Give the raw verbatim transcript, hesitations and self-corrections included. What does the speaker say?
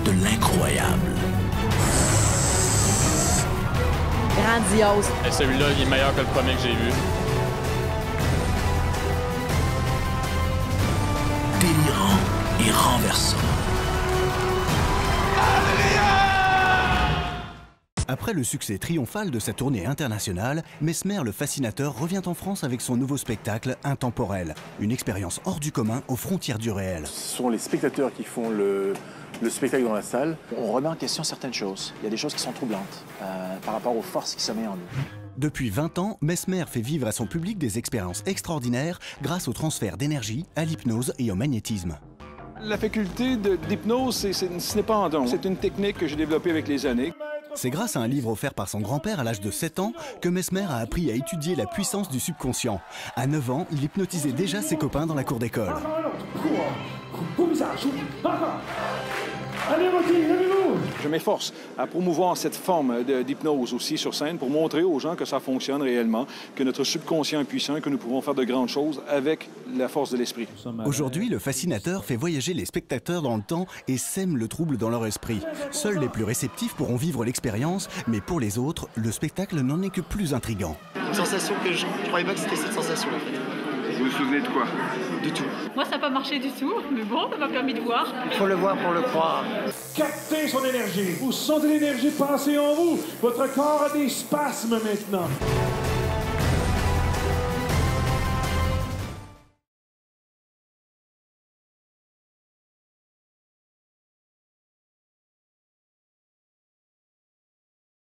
de l'incroyable. Grandiose. Et celui-là, il est meilleur que le premier que j'ai vu. Délirant et renversant. Après le succès triomphal de sa tournée internationale, Mesmer le fascinateur revient en France avec son nouveau spectacle Intemporel, une expérience hors du commun aux frontières du réel. Ce sont les spectateurs qui font le, le spectacle dans la salle. On remet en question certaines choses. Il y a des choses qui sont troublantes euh, par rapport aux forces qui sommeillent en nous. Depuis vingt ans, Mesmer fait vivre à son public des expériences extraordinaires grâce au transfert d'énergie, à l'hypnose et au magnétisme. La faculté d'hypnose, ce n'est pas un don. C'est une technique que j'ai développée avec les années. C'est grâce à un livre offert par son grand-père à l'âge de sept ans que Mesmer a appris à étudier la puissance du subconscient. À neuf ans, il hypnotisait déjà ses copains dans la cour d'école. Je m'efforce à promouvoir cette forme d'hypnose aussi sur scène pour montrer aux gens que ça fonctionne réellement, que notre subconscient est puissant, que nous pouvons faire de grandes choses avec la force de l'esprit. Aujourd'hui, le fascinateur fait voyager les spectateurs dans le temps et sème le trouble dans leur esprit. Seuls les plus réceptifs pourront vivre l'expérience, mais pour les autres, le spectacle n'en est que plus intriguant. Une sensation que je ne croyais pas que c'était cette sensation en fait. Vous vous souvenez de quoi? Du tout. Moi, ça n'a pas marché du tout, mais bon, ça m'a permis de voir. Il faut le voir pour le croire. Captez son énergie. Vous sentez l'énergie passer en vous. Votre corps a des spasmes maintenant.